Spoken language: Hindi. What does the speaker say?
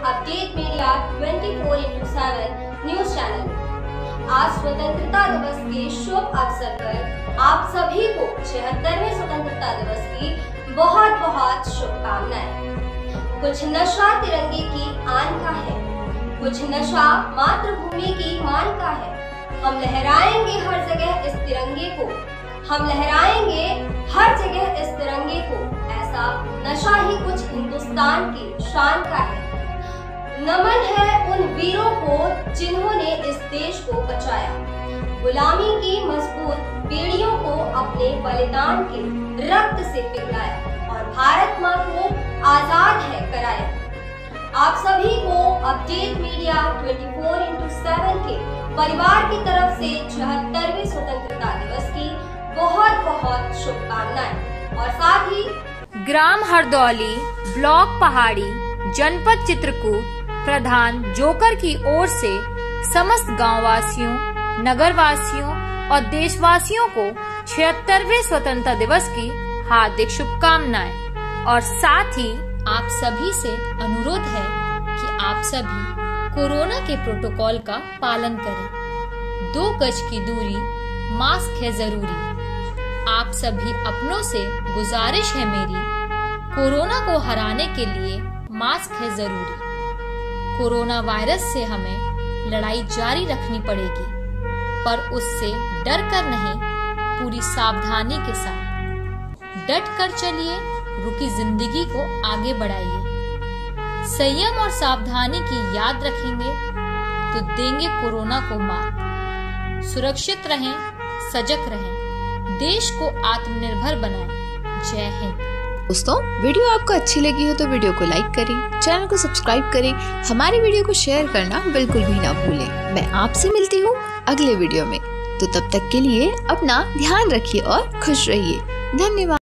अपडेट मीडिया 24/7 न्यूज चैनल में आज स्वतंत्रता दिवस के शुभ अवसर पर आप सभी को 76वें स्वतंत्रता दिवस की बहुत बहुत शुभकामनाएं। कुछ नशा तिरंगे की आन का है, कुछ नशा मातृभूमि की मान का है। हम लहराएंगे हर जगह इस तिरंगे को, हम लहराएंगे हर जगह इस तिरंगे को। ऐसा नशा ही कुछ हिंदुस्तान की शान का है। नमन है उन वीरों को जिन्होंने इस देश को बचाया, गुलामी की मजबूत बेड़ियों को अपने बलिदान के रक्त से पिघलाया और भारत मां को आजाद है कराया। आप सभी को अपडेट मीडिया 24/7 के परिवार की तरफ से 76वें स्वतंत्रता दिवस की बहुत बहुत शुभकामनाएं और साथ ही ग्राम हरदौली, ब्लॉक पहाड़ी, जनपद चित्रकूट प्रधान जोकर की ओर से समस्त गांव वासियों, नगर वासियों और देशवासियों को 76वें स्वतंत्रता दिवस की हार्दिक शुभकामनाएं। और साथ ही आप सभी से अनुरोध है कि आप सभी कोरोना के प्रोटोकॉल का पालन करें। 2 गज की दूरी, मास्क है जरूरी। आप सभी अपनों से गुजारिश है मेरी, कोरोना को हराने के लिए मास्क है जरूरी। कोरोना वायरस से हमें लड़ाई जारी रखनी पड़ेगी, पर उससे डर कर नहीं, पूरी सावधानी के साथ डट कर चलिए, रुकी जिंदगी को आगे बढ़ाइए। संयम और सावधानी की याद रखेंगे तो देंगे कोरोना को मात। सुरक्षित रहें, सजग रहें, देश को आत्मनिर्भर बनाएं। जय हिंद। दोस्तों, वीडियो आपको अच्छी लगी हो तो वीडियो को लाइक करें, चैनल को सब्सक्राइब करें, हमारी वीडियो को शेयर करना बिल्कुल भी ना भूलें। मैं आपसे मिलती हूँ अगले वीडियो में, तो तब तक के लिए अपना ध्यान रखिए और खुश रहिए। धन्यवाद।